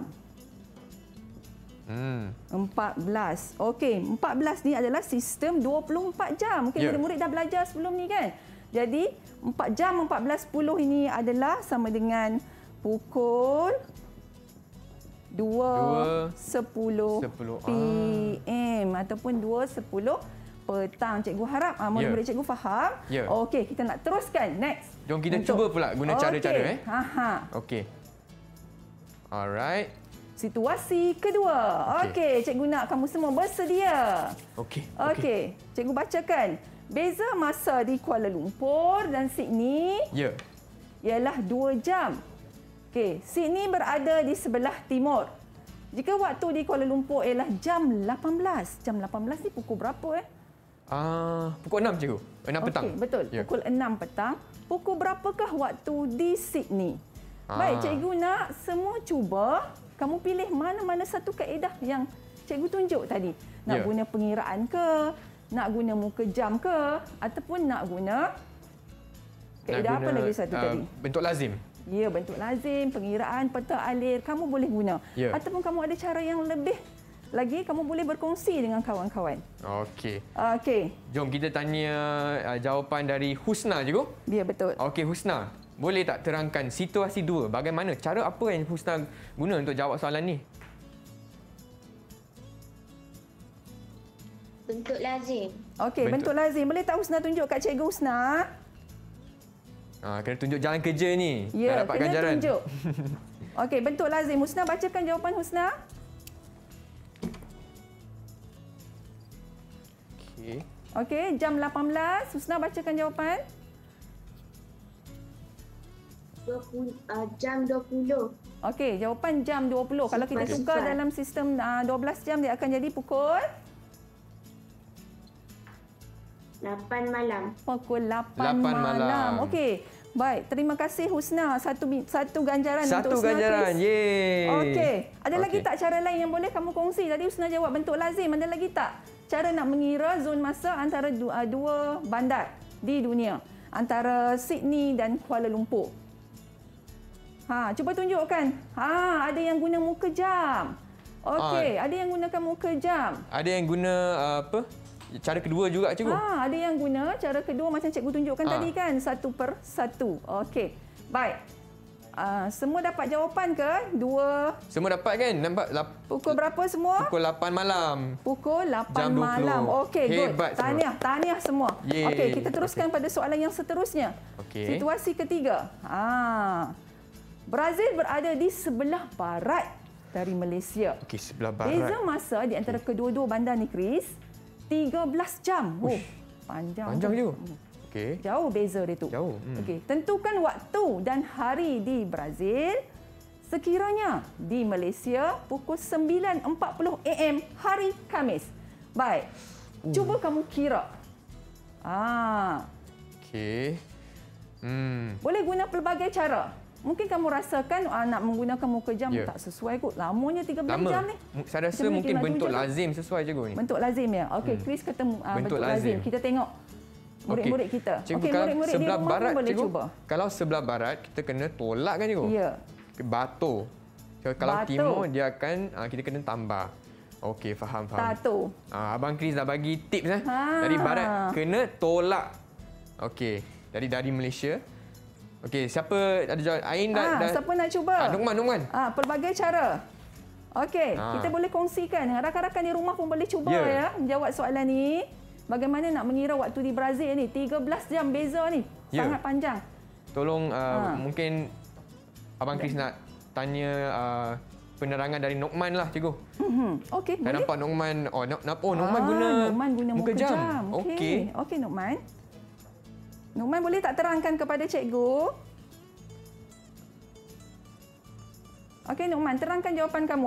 Hmm. empat belas. Okey, empat belas ni adalah sistem dua puluh empat jam. Mungkin Ya. murid-murid dah belajar sebelum ni kan? Jadi, empat jam empat belas sepuluh ini adalah sama dengan pukul dua sepuluh sepuluh. P M ataupun dua sepuluh petang. Cikgu harap ah, murid-murid cikgu faham. Ya. Okey, kita nak teruskan. Next. Jom kita cuba pula guna cara-cara, eh. Ha ha. Okey. Alright. Situasi kedua. Okey. Okey, cikgu nak kamu semua bersedia. Okey. Okey, cikgu bacakan. Beza masa di Kuala Lumpur dan Sydney Ya. ialah dua jam. Okey, Sydney berada di sebelah timur. Jika waktu di Kuala Lumpur ialah jam lapan belas. Jam lapan belas ni pukul berapa eh? Ah, pukul enam cikgu. enam petang. Okey, betul. Ya. Pukul enam petang. Pukul berapakah waktu di Sydney? Ah. Baik, cikgu nak semua cuba kamu pilih mana-mana satu kaedah yang cikgu tunjuk tadi. Nak Ya. guna pengiraan ke, nak guna muka jam ke, ataupun nak guna kaedah Nak apa guna, lagi satu ah, tadi? Bentuk lazim. Ya, bentuk lazim, pengiraan, peta alir, kamu boleh guna. Ya. Ataupun kamu ada cara yang lebih lagi, kamu boleh berkongsi dengan kawan-kawan. Okey. Okey, Jom kita tanya uh, jawapan dari Husna cikgu. dia betul. Okey Husna, boleh tak terangkan situasi dua? Bagaimana cara apa yang Husna guna untuk jawab soalan ni? Bentuk lazim. Okey, Bentuk- bentuk lazim. Boleh tak Husna tunjuk kat Cikgu Husna? Ha, kena tunjuk jalan kerja ni. Ya, nak dapat kena ganjaran. tunjuk. Okey, bentuk lazim. Husna bacakan jawapan Husna. Okey. Okey, jam lapan belas. Husna bacakan jawapan. dua puluh, uh, jam dua puluh. Okey, jawapan jam dua puluh. Kalau kita Okey. tukar dalam sistem uh, dua belas jam, dia akan jadi pukul lapan malam. pukul lapan, lapan malam. malam. Okey. Baik, terima kasih Husna. Satu bi- satu ganjaran Satu untuk Husna. ganjaran. Chris. Yeay. Okey. Ada lagi Okey. tak cara lain yang boleh kamu kongsi? Tadi Husna jawab bentuk lazim. Ada lagi tak? Cara nak mengira zon masa antara dua, dua bandar di dunia. Antara Sydney dan Kuala Lumpur. Ha, cuba tunjukkan. Ha, ada yang guna muka jam. Okey, ada yang gunakan muka jam. Ada yang guna uh, apa? Cara kedua juga cikgu. Ha, ada yang guna cara kedua macam cikgu tunjukkan Ah. tadi kan, satu per satu. Okey. Baik. Uh, semua dapat jawapan ke? Dua. Semua dapat kan? Nampak lap, Pukul berapa semua? pukul lapan malam. Pukul lapan Jam dua puluh. malam. Okey, good. Hebat semua. Tahniah, tahniah semua. Yeay. Okey, kita teruskan pada soalan yang seterusnya. Okey. Situasi ketiga. Ha. Brazil berada di sebelah barat dari Malaysia. Okey, sebelah barat. Beza masa di antara kedua-dua bandar ni, Chris, tiga belas jam. Oh, panjang. Panjang tu. je. Okey. Jauh beza dia tu. Jauh. Hmm. Okey, tentukan waktu dan hari di Brazil. Sekiranya di Malaysia pukul sembilan empat puluh A M hari Khamis. Baik. Uh. Cuba kamu kira. Ah. Okey. Hmm. Boleh guna pelbagai cara. Mungkin kamu rasakan ah, nak menggunakan muka jam yeah. tak sesuai kot. Lamanya tiga belas Lama. jam ni. Saya rasa Kita mungkin bentuk je lazim sesuai cikgu ni. Bentuk lazim ya. Okey, hmm. Chris kata uh, bentuk, bentuk lazim. lazim. Kita tengok murid-murid okay. kita. Cikgu, Okey, murid-murid sebelah di rumah barat, pun boleh cikgu, cuba. Kalau sebelah barat, kita kena tolak kan cikgu? Ya. Bato. Kalau Bato. timur, dia akan kita kena tambah. Okey, faham, faham. Tato. Ah, Abang Chris dah bagi tips eh. Ha. Dari barat kena tolak. Okey, dari dari Malaysia. Okey, siapa ada jawab? Ain dah, Ah, dah. Siapa nak cuba? Ah, Nukman, Nukman. Ah, pelbagai cara. Okey, Ah. kita boleh kongsikan. Rakan-rakan di rumah pun boleh cuba Yeah. ya jawab soalan ni. Bagaimana nak mengira waktu di Brazil ni? tiga belas jam beza ni. Yeah. Sangat panjang. Tolong uh, Ah. mungkin Abang Chris nak tanya uh, penerangan dari Nukman lah, cikgu. Hmm, okey, Saya boleh. nampak Nukman, oh, nak, oh Nukman Ah, guna, Nukman guna muka, muka jam. jam. Okey. Okey, okey Nukman. Nukman boleh tak terangkan kepada cikgu? Okey Nukman, terangkan jawapan kamu.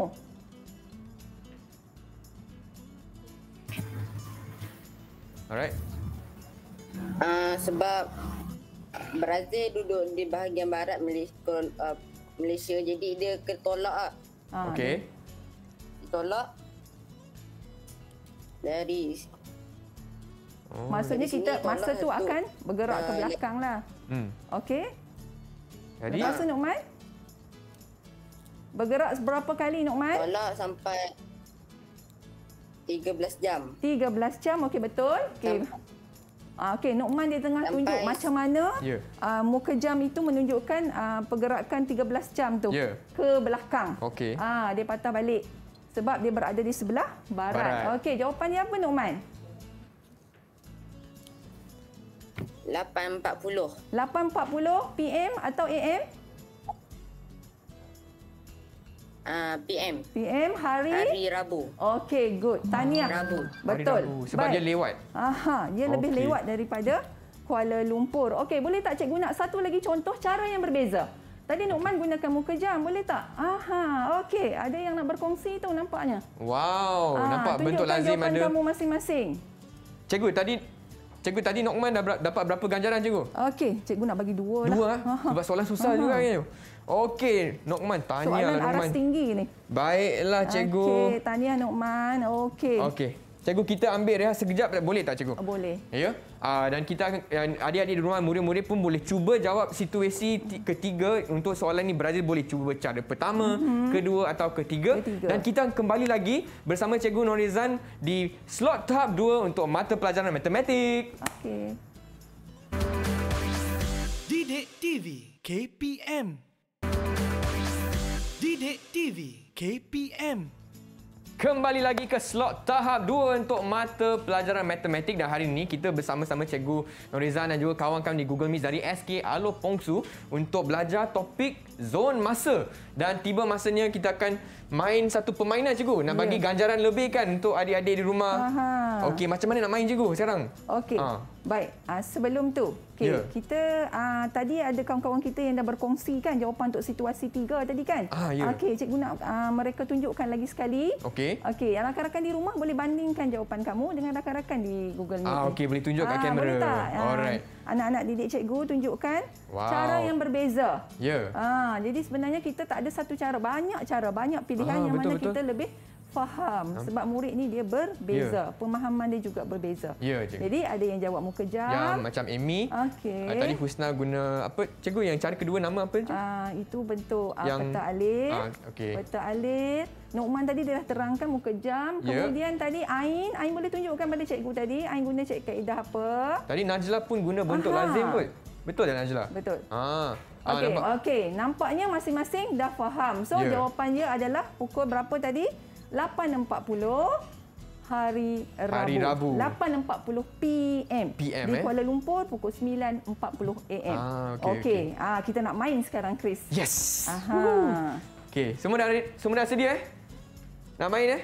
Alright. Uh, sebab Brazil duduk di bahagian barat Malaysia, uh, Malaysia jadi dia ketolak ah. Ah, Okey. Ditolak dari Oh. Maksudnya Dari sini kita tolak masa tu satu. akan bergerak ke Ah, belakang lah. Hmm. Okey. Jadi Lepas tu Nukman? Bergerak berapa kali Nukman? tolak sampai tiga belas jam. tiga belas jam, okey betul. Okey. Ah, okey, Nukman dia tengah Sampai- tunjuk macam mana Ya. uh, muka jam itu menunjukkan uh, pergerakan tiga belas jam tu Ya. ke belakang. Okey. Ah, dia patah balik sebab dia berada di sebelah barat. Barat. Okey, jawapannya apa Nukman? lapan empat puluh. lapan empat puluh P M atau A M? Uh, P M. P M hari? Hari Rabu. Okey, good. Tahniah. Rabu. Betul. Hari Rabu. Sebab dia lewat. Aha, dia lebih Okey. lewat daripada Kuala Lumpur. Okey, boleh tak cikgu nak satu lagi contoh cara yang berbeza? Tadi Nukman gunakan muka jam, boleh tak? Aha, okey. Ada yang nak berkongsi tu nampaknya. Wow, Ah, nampak bentuk tunjukkan lazim jawapan ada. kamu masing-masing. Cikgu tadi Cikgu tadi Nukman dah ber- dapat berapa ganjaran cikgu? Okey, cikgu nak bagi dua, Dua lah. ah. Sebab soalan susah Aha. juga kan. Okey, Nukman tanya Soalan lah aras Nukman. tinggi ni. Baiklah cikgu. Okey, tahniah Nukman. Okey. Okey. Cikgu kita ambil rehat sekejap boleh tak cikgu? Oh, boleh. Ya. Uh, dan kita akan adik-adik di rumah murid-murid pun boleh cuba jawab situasi ti- ketiga untuk soalan ni. Brazil boleh cuba cara pertama, mm-hmm. kedua atau ketiga. Ketiga. Dan kita kembali lagi bersama Cikgu Norizan di slot tahap dua untuk mata pelajaran matematik. Okey. Didik T V K P M. Didik T V K P M. Kembali lagi ke slot tahap dua untuk mata pelajaran matematik dan hari ini kita bersama-sama Cikgu Norizan dan juga kawan-kawan di Google Meet dari S K Alo Pongsu untuk belajar topik zon masa. Dan tiba masanya kita akan main satu permainan Cikgu. Nak bagi Ya. ganjaran lebih kan untuk adik-adik di rumah. Aha. Okey, macam mana nak main Cikgu sekarang? Okey. Ah. Baik, uh, sebelum tu, okey, Ya. kita uh, tadi ada kawan-kawan kita yang dah berkongsi kan jawapan untuk situasi tiga tadi kan? Ah, ya. Okey, cikgu nak uh, mereka tunjukkan lagi sekali. Okey. Okey, yang rakan-rakan di rumah boleh bandingkan jawapan kamu dengan rakan-rakan di Google Meet. Ah, ni. okey, boleh tunjuk kat Ah, kamera. Boleh tak? Ah, Alright. Anak-anak didik cikgu tunjukkan Wow. cara yang berbeza. Ya. Ah, jadi sebenarnya kita tak ada satu cara, banyak cara, banyak pilihan Ah, yang betul, mana betul. kita lebih faham sebab murid ni dia berbeza, pemahaman dia juga berbeza. Ya, cikgu. Jadi ada yang jawab muka Yang jam. macam Amy. Okey. Uh, tadi Husna guna apa? Cikgu yang cara kedua nama apa? Cikgu? Ah, itu bentuk ah, Yang- peta alif. Ah, okey. Peta alif. Nukman tadi dia dah terangkan muka jam. Ya. Kemudian tadi Ain, Ain boleh tunjukkan pada cikgu tadi, Ain guna cek kaedah apa? Tadi Najla pun guna bentuk Aha. lazim kot. Betul tak Najla? Betul. Ah. Ah, Okey, nampak. okey. Nampaknya masing-masing dah faham. So Ya. jawapan dia adalah pukul berapa tadi? lapan empat puluh hari Rabu. Hari Rabu. lapan empat puluh P M. P M, Di eh? Kuala Lumpur pukul sembilan empat puluh A M. Ah, okey, okey. Ah, kita nak main sekarang, Chris. Yes. Aha. Okey, semua dah semua dah sedia eh? Nak main eh?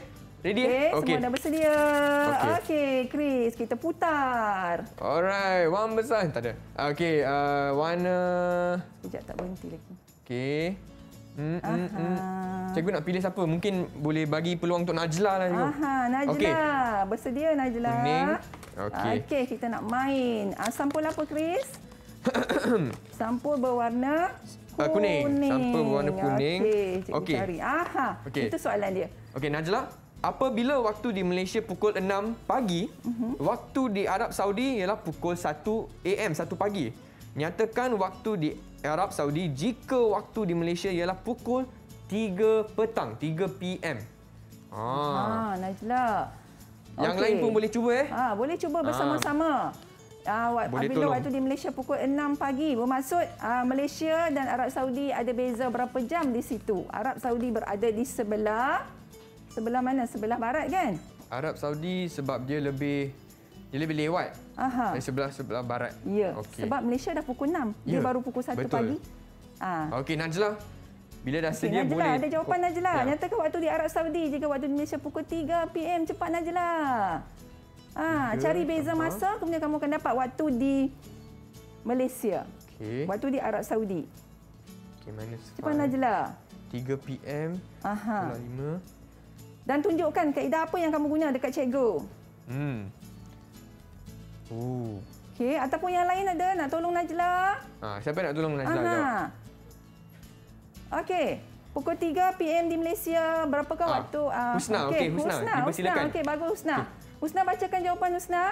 Ready? Okey, Okey. semua dah bersedia. Okey. Okey, Chris, kita putar. Alright, warna besar. Tak ada. Okey, uh, warna... Sekejap, tak berhenti lagi. Okey. Hmm, hmm, Aha. hmm. Cikgu nak pilih siapa? Mungkin boleh bagi peluang untuk Najla lah, cikgu. Aha, Najla. Okey. Bersedia, Najla? Kuning. Okey. Okey, kita nak main. Ah, sampul apa, Chris? Sampul berwarna Uh, kuning. Sampul berwarna kuning. Okey, cikgu Okey. cari. Aha, Okey. itu soalan dia. Okey, Najla. Apabila waktu di Malaysia pukul enam pagi, uh-huh. waktu di Arab Saudi ialah pukul satu A M, satu pagi. Nyatakan waktu di Arab Saudi jika waktu di Malaysia ialah pukul tiga petang, tiga P M. Ah, Ah. Najla. Yang Okey. lain pun boleh cuba eh. Ah, boleh cuba bersama-sama. Ah, Boleh bila tolong. waktu di Malaysia pukul enam pagi, bermaksud ah, Malaysia dan Arab Saudi ada beza berapa jam di situ. Arab Saudi berada di sebelah sebelah mana? Sebelah barat kan? Arab Saudi sebab dia lebih dia lebih lewat. Aha. Dari sebelah sebelah barat. Ya. Okey. Sebab Malaysia dah pukul enam. Dia Ya, baru pukul satu betul. pagi. Ah. Okey, Najla. Bila dah Okey, sedia Najla, boleh. ada jawapan Najla. Ya. Nyatakan waktu di Arab Saudi jika waktu di Malaysia pukul tiga P M. Cepat Najla. Ah, Tiga, cari beza tambah. masa, kemudian kamu akan dapat waktu di Malaysia. Okey. Waktu di Arab Saudi. Okey, minus Cepat Najla. tiga P M. Aha. lima. Dan tunjukkan kaedah apa yang kamu guna dekat cikgu. Hmm. Oh. Okey, ataupun yang lain ada nak tolong Najla? Ah, siapa nak tolong Najla jawab? Aha. Okey. Pukul tiga P M di Malaysia, berapakah Ah, waktu? Ah, Husna, okey, okey, Husna. Husna, Dipersilakan. Okey, bagus Husna. Husna bacakan jawapan Husna.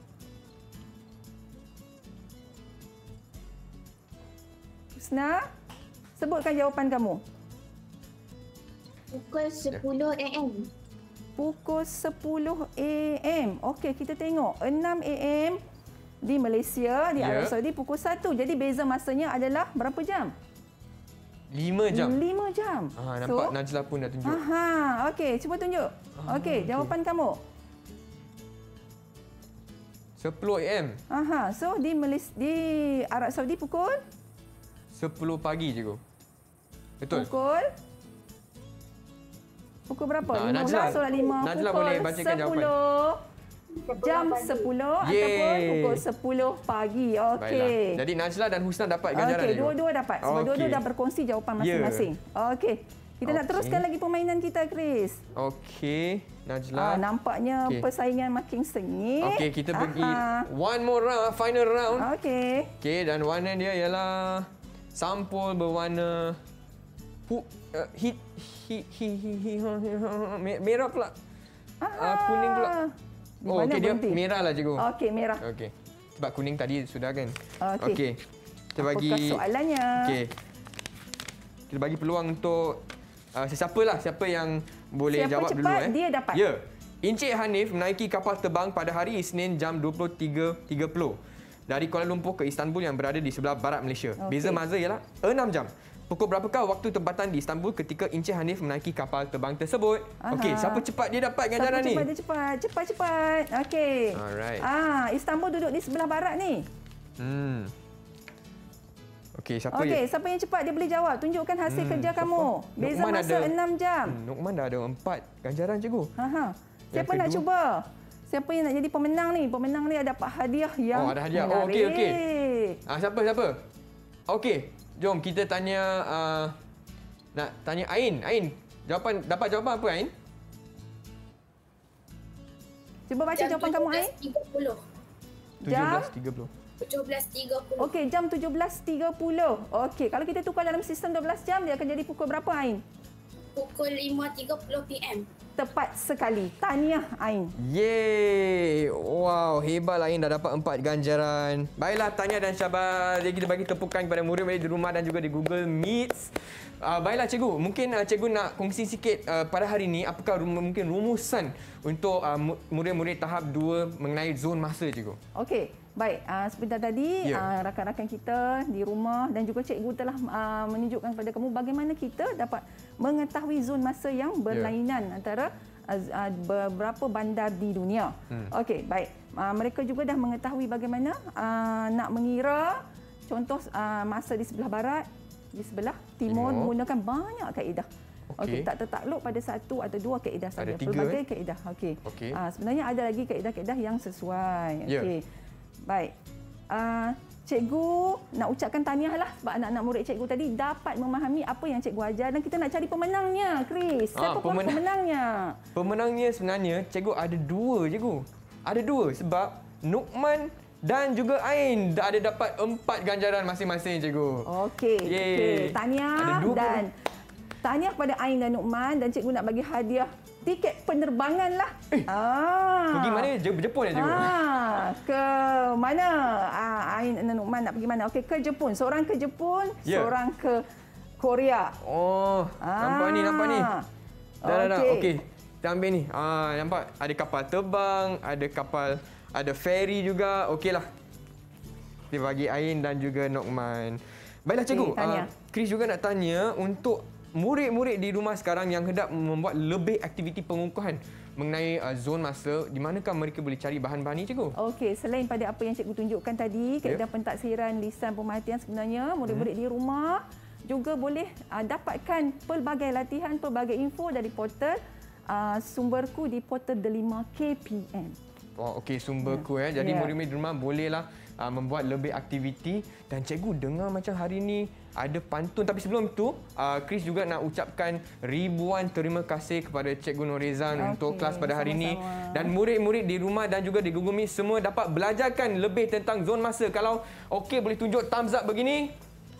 Husna, sebutkan jawapan kamu. Pukul sepuluh A M. Pukul sepuluh A M. Okey, kita tengok. enam A M di Malaysia, di Ya. Arab Saudi pukul satu. Jadi beza masanya adalah berapa jam? lima jam. lima jam. Ah, nampak So, Najla pun dah tunjuk. aha, okey, cuba tunjuk. Ah, Okey, jawapan kamu. sepuluh A M. Aha, so di Malaysia, di Arab Saudi pukul sepuluh pagi, cikgu. Betul. pukul Pukul berapa? Ah, lima Najla. belas solat lima. Najla pukul boleh bacakan jawapan. sepuluh. Jam sepuluh Yeay. ataupun pukul sepuluh pagi. Okey. Baiklah. Jadi Najla dan Husna dapat ganjaran, Okey, cikgu. dua-dua dapat. Sebab Okey. dua-dua dah berkongsi jawapan masing-masing. Okey. Kita nak Okey. teruskan lagi permainan kita, Chris. Okey, Najla. Ah, nampaknya Okey. persaingan makin sengit. Okey, kita pergi Aha. one more round, final round. Okey. Okey, dan warna dia ialah sampul berwarna pu, uh, hit hi hi hi hi ha, hi, ha, ha, me- merah pula. Uh, kuning pula. Di Oh, mana okey, dia berhenti? merah lah, cikgu. Okey, merah. Okey. Sebab kuning tadi sudah kan. Okey. Okey. Kita bagi Apakah soalannya? Okey. Kita bagi peluang untuk uh, sesiapa lah, siapa yang boleh Siapa jawab cepat, dulu eh. dia dapat. Ya. Encik Hanif menaiki kapal terbang pada hari Isnin jam dua puluh tiga tiga puluh dari Kuala Lumpur ke Istanbul yang berada di sebelah barat Malaysia. Okey. Beza masa ialah enam jam. Pukul berapakah waktu tempatan di Istanbul ketika Encik Hanif menaiki kapal terbang tersebut? Aha. Okey, siapa cepat dia dapat ganjaran Siapa ni? cepat dia cepat. Cepat cepat. Okey. Alright. Ah, Istanbul duduk di sebelah barat ni. Hmm. Okey, siapa Okey, ya? siapa yang cepat dia boleh jawab. Tunjukkan hasil Hmm, kerja so kamu. far, Beza Nukman masa ada- enam jam. Hmm, Nukman dah ada empat ganjaran, cikgu. Aha. Siapa nak kedua. cuba? Siapa yang nak jadi pemenang ni? Pemenang ni ada dapat hadiah yang Oh, ada hadiah. Oh, okey, okey. menarik. Ah, siapa siapa? Okey, jom kita tanya uh, nak tanya Ain. Ain, jawapan dapat jawapan apa Ain? Cuba baca jawapan kamu, Ain. tiga puluh. tujuh belas tiga puluh. tujuh belas tiga puluh. Okey, jam tujuh belas tiga puluh. Okey, kalau kita tukar dalam sistem dua belas jam, dia akan jadi pukul berapa, Ain? Pukul lima tiga puluh P M. Tepat sekali. Tahniah, Ain. Yeay! Wow, hebatlah Ain dah dapat empat ganjaran. Baiklah, Tanya dan Syabas. Jadi kita bagi tepukan kepada murid-murid di rumah dan juga di Google Meets. Uh, baiklah cikgu, mungkin uh, cikgu nak kongsi sikit uh, pada hari ini apakah rum- mungkin rumusan untuk uh, mu- murid-murid tahap dua mengenai zon masa, cikgu? Okey, baik. Uh, sebentar tadi Ya. uh, rakan-rakan kita di rumah dan juga cikgu telah uh, menunjukkan kepada kamu bagaimana kita dapat mengetahui zon masa yang berlainan ya. antara uh, uh, beberapa bandar di dunia. Hmm. Okey, baik. Uh, mereka juga dah mengetahui bagaimana uh, nak mengira contoh uh, masa di sebelah barat, di sebelah timur, Timur. menggunakan banyak kaedah. Okey, tak tertakluk pada satu atau dua kaedah saja. tiga, Pelbagai eh? kaedah. Okey. Okey. Ah, sebenarnya ada lagi kaedah-kaedah yang sesuai. Ya. Okey. Baik. Ah, cikgu nak ucapkan tahniah lah sebab anak-anak murid cikgu tadi dapat memahami apa yang cikgu ajar dan kita nak cari pemenangnya, Chris. Siapa Ah, pun pemenang. pemenangnya? Pemenangnya sebenarnya cikgu ada dua cikgu. Ada dua sebab Nukman dan juga Ain dah ada dapat empat ganjaran masing-masing cikgu. Okey. Yeay. Okey. Ada Tahniah dua dan tahniah kepada Ain dan Nukman dan cikgu nak bagi hadiah tiket penerbangan lah. Eh, ah. Pergi mana? Je- Jepun ya cikgu? Ah, ke mana? Ah, Ain dan Nukman nak pergi mana? Okey, ke Jepun. Seorang ke Jepun, Ya. seorang ke Korea. Oh, nampak ni, nampak ni. Dah, dah, dah. Okey. Okey. Kita ambil ni. Ah, nampak ada kapal terbang, ada kapal, ada ferry juga. Okeylah. Kita bagi Ain dan juga Nukman. Baiklah cikgu. Okey, tanya. Ah, Chris juga nak tanya untuk murid-murid di rumah sekarang yang hendak membuat lebih aktiviti pengukuhan mengenai uh, zon masa, di manakah mereka boleh cari bahan-bahan ini, cikgu? Okey, selain pada apa yang cikgu tunjukkan tadi, kaedah pentaksiran, lisan, pemerhatian, sebenarnya murid-murid di rumah juga boleh uh, dapatkan pelbagai latihan, pelbagai info dari portal uh, sumberku di portal Delima K P M. Oh, okey, sumberku ya. Jadi Ya. murid-murid di rumah bolehlah uh, membuat lebih aktiviti. Dan cikgu dengar macam hari ni ada pantun. Tapi sebelum itu, uh, Chris juga nak ucapkan ribuan terima kasih kepada Cikgu Norizan Okey, untuk kelas pada hari ini. sama-sama. Dan murid-murid di rumah dan juga di Google Meet semua dapat belajarkan lebih tentang zon masa. Kalau okey, boleh tunjuk thumbs up begini.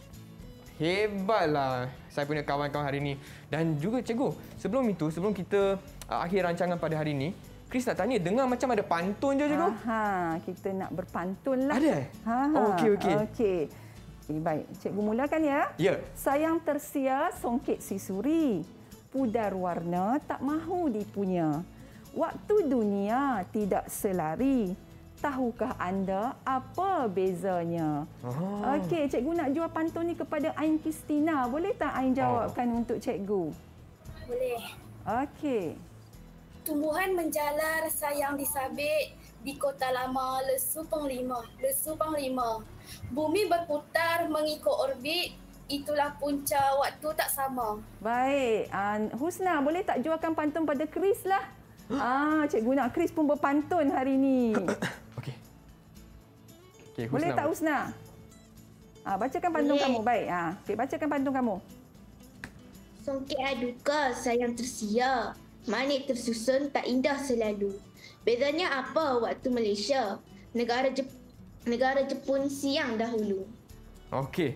Hebatlah saya punya kawan-kawan hari ini. Dan juga cikgu, sebelum itu, sebelum kita uh, akhir rancangan pada hari ini, Chris nak tanya, dengar macam ada pantun je cikgu? Ha, kita nak berpantun lah. Ada? Ha, Oh, okey, okey. Okey. Okay, baik. Cikgu mulakan ya. Ya. Sayang tersia songket si suri. Pudar warna tak mahu dipunya. Waktu dunia tidak selari. Tahukah anda apa bezanya? Oh. Okey, cikgu nak jual pantun ni kepada Ain Kristina. Boleh tak Ain jawabkan oh. untuk cikgu? Boleh. Okey. Tumbuhan menjalar sayang disabit di kota lama lesu penglima, lesu panglima. Bumi berputar mengikut orbit, itulah punca waktu tak sama. Baik, uh, Husna boleh tak jualkan pantun pada Chris lah? Ah, cikgu nak Chris pun berpantun hari ni. Okey. Okey, Boleh tak Husna? Ah, bacakan pantun Boleh. kamu. Baik. Ah, okey, bacakan pantun kamu. Songket aduka sayang tersia. Manik tersusun tak indah selalu. Bezanya apa waktu Malaysia? Negara Jep negara Jepun siang dahulu. Okey.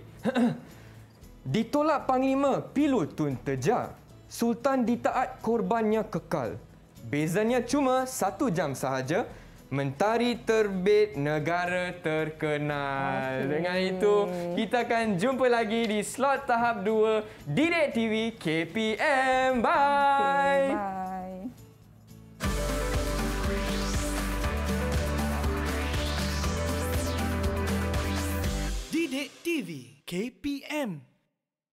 Ditolak Panglima, pilotun terjar. Sultan ditaat, korbannya kekal. Bezanya cuma satu jam sahaja. Mentari terbit, negara terkenal. Okey. Dengan itu, kita akan jumpa lagi di slot tahap dua Didik T V K P M. Bye! Okay, bye. Didik T V K P M